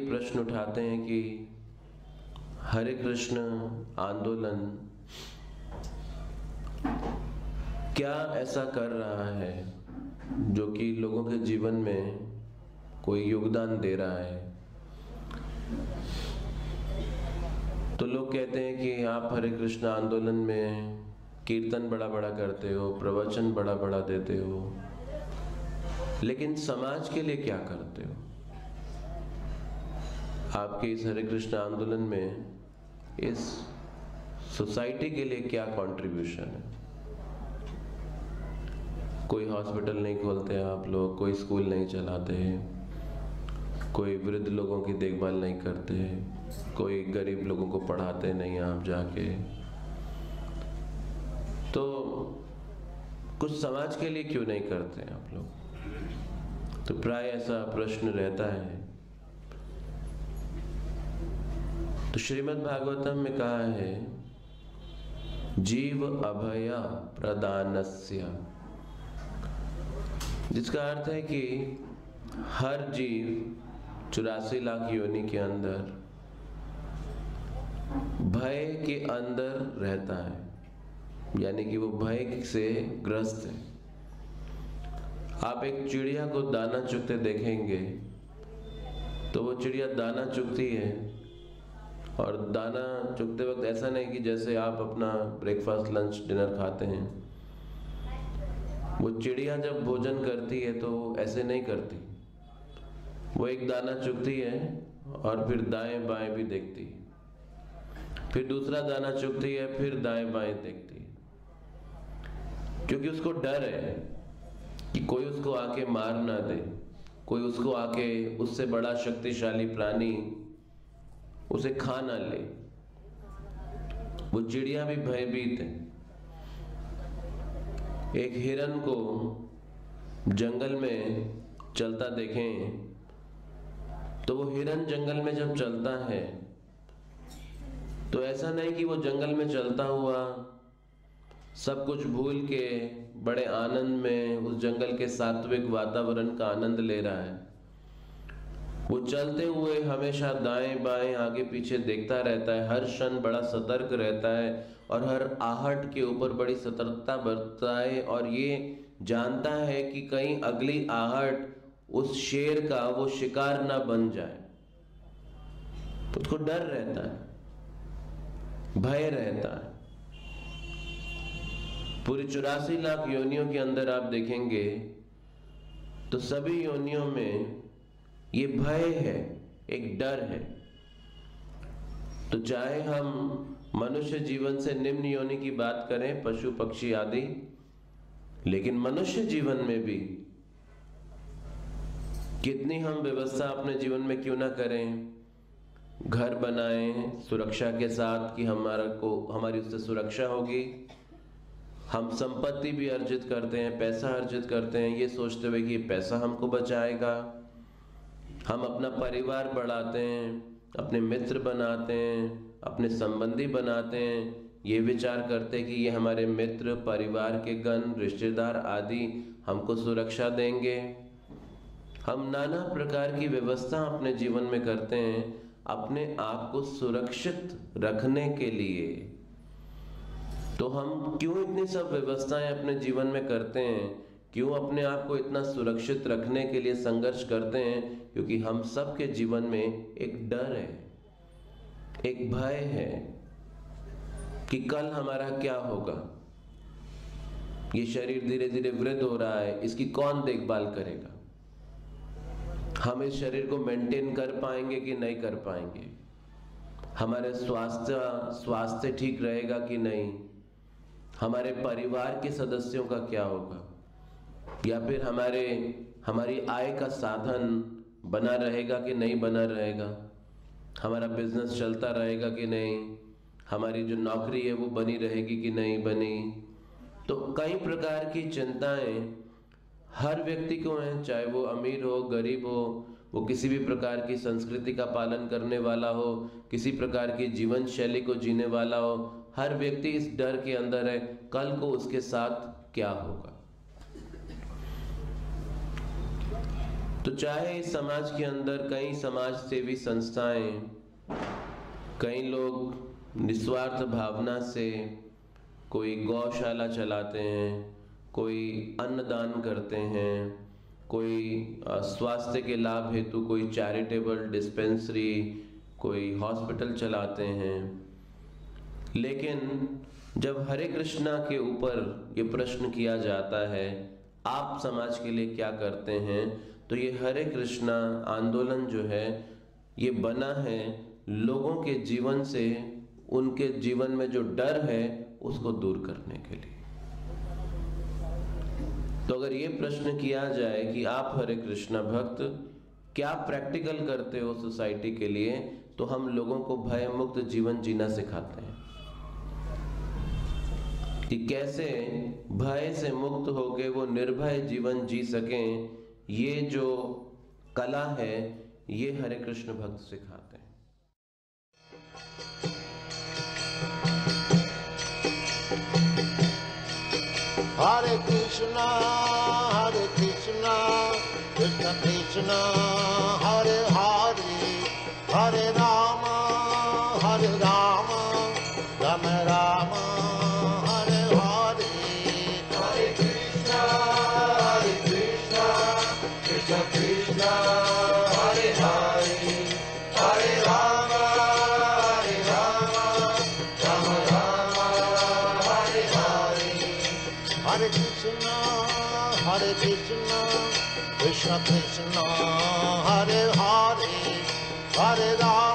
प्रश्न उठाते हैं कि हरे कृष्ण आंदोलन क्या ऐसा कर रहा है जो कि लोगों के जीवन में कोई योगदान दे रहा है। तो लोग कहते हैं कि आप हरे कृष्ण आंदोलन में कीर्तन बड़ा बड़ा करते हो, प्रवचन बड़ा बड़ा देते हो, लेकिन समाज के लिए क्या करते हो? आपके इस हरे कृष्ण आंदोलन में इस सोसाइटी के लिए क्या कंट्रीब्यूशन है? कोई हॉस्पिटल नहीं खोलते आप लोग, कोई स्कूल नहीं चलाते, कोई वृद्ध लोगों की देखभाल नहीं करते, कोई गरीब लोगों को पढ़ाते नहीं आप जाके। तो कुछ समाज के लिए क्यों नहीं करते आप लोग? तो प्राय ऐसा प्रश्न रहता है। तो श्रीमद् भागवतम में कहा है, जीव अभय प्रदानस्य, जिसका अर्थ है कि हर जीव 84 लाख योनि के अंदर भय के अंदर रहता है, यानी कि वो भय से ग्रस्त है। आप एक चिड़िया को दाना चुगते देखेंगे तो वो चिड़िया दाना चुगती है, और दाना चुगते वक्त ऐसा नहीं कि जैसे आप अपना ब्रेकफास्ट लंच डिनर खाते हैं। वो चिड़िया जब भोजन करती है तो ऐसे नहीं करती, वो एक दाना चुगती है और फिर दाएं बाएं भी देखती है, फिर दूसरा दाना चुगती है, फिर दाएं बाएं देखती है, क्योंकि उसको डर है कि कोई उसको आके मार ना दे, कोई उसको आके उससे बड़ा शक्तिशाली प्राणी उसे खा ना ले। वो चिड़िया भी भयभीत है। एक हिरन को जंगल में चलता देखें तो वो हिरन जंगल में जब चलता है तो ऐसा नहीं कि वो जंगल में चलता हुआ सब कुछ भूल के बड़े आनंद में उस जंगल के सात्विक वातावरण का आनंद ले रहा है। वो चलते हुए हमेशा दाएं बाएं आगे पीछे देखता रहता है, हर क्षण बड़ा सतर्क रहता है और हर आहट के ऊपर बड़ी सतर्कता बरतता है, और ये जानता है कि कहीं अगली आहट उस शेर का वो शिकार ना बन जाए। उसको डर रहता है, भय रहता है। पूरी 84 लाख योनियों के अंदर आप देखेंगे तो सभी योनियों में ये भय है, एक डर है। तो चाहे हम मनुष्य जीवन से निम्न योनि की बात करें, पशु पक्षी आदि, लेकिन मनुष्य जीवन में भी कितनी हम व्यवस्था अपने जीवन में क्यों ना करें। घर बनाएं सुरक्षा के साथ कि हमारी उससे सुरक्षा होगी। हम संपत्ति भी अर्जित करते हैं, पैसा अर्जित करते हैं, ये सोचते हुए कि पैसा हमको बचाएगा। हम अपना परिवार बढ़ाते हैं, अपने मित्र बनाते हैं, अपने संबंधी बनाते हैं, ये विचार करते कि ये हमारे मित्र, परिवार के गण, रिश्तेदार आदि हमको सुरक्षा देंगे। हम नाना प्रकार की व्यवस्था अपने जीवन में करते हैं अपने आप को सुरक्षित रखने के लिए। तो हम क्यों इतनी सब व्यवस्थाएं अपने जीवन में करते हैं, क्यों अपने आप को इतना सुरक्षित रखने के लिए संघर्ष करते हैं? क्योंकि हम सब के जीवन में एक डर है, एक भय है कि कल हमारा क्या होगा। ये शरीर धीरे धीरे वृद्ध हो रहा है, इसकी कौन देखभाल करेगा? हम इस शरीर को मेंटेन कर पाएंगे कि नहीं कर पाएंगे? हमारे स्वास्थ्य ठीक रहेगा कि नहीं? हमारे परिवार के सदस्यों का क्या होगा? या फिर हमारी आय का साधन बना रहेगा कि नहीं बना रहेगा? हमारा बिजनेस चलता रहेगा कि नहीं? हमारी जो नौकरी है वो बनी रहेगी कि नहीं बनी? तो कई प्रकार की चिंताएं हर व्यक्ति को हैं, चाहे वो अमीर हो, गरीब हो, वो किसी भी प्रकार की संस्कृति का पालन करने वाला हो, किसी प्रकार की जीवन शैली को जीने वाला हो। हर व्यक्ति इस डर के अंदर है, कल को उसके साथ क्या होगा। तो चाहे इस समाज के अंदर कई समाज सेवी संस्थाएं, कई लोग निस्वार्थ भावना से कोई गौशाला चलाते हैं, कोई अन्नदान करते हैं, कोई स्वास्थ्य के लाभ हेतु कोई चैरिटेबल डिस्पेंसरी, कोई हॉस्पिटल चलाते हैं। लेकिन जब हरे कृष्णा के ऊपर ये प्रश्न किया जाता है, आप समाज के लिए क्या करते हैं, तो ये हरे कृष्णा आंदोलन जो है ये बना है लोगों के जीवन से, उनके जीवन में जो डर है उसको दूर करने के लिए। तो अगर ये प्रश्न किया जाए कि आप हरे कृष्णा भक्त क्या प्रैक्टिकल करते हो सोसाइटी के लिए, तो हम लोगों को भय मुक्त जीवन जीना सिखाते हैं कि कैसे भय से मुक्त होके वो निर्भय जीवन जी सकें। ये जो कला है ये हरे कृष्ण भक्त सिखाते हैं। Hare Krishna, कृष्ण कृष्ण हरे हरे, हरे राम राम राम हरे हरे। हरे कृष्ण कृष्ण कृष्ण हरे हरे, हरे राम राम राम हरे हरे। हरे कृष्ण कृष्ण कृष्ण हरे हरे, हरे राम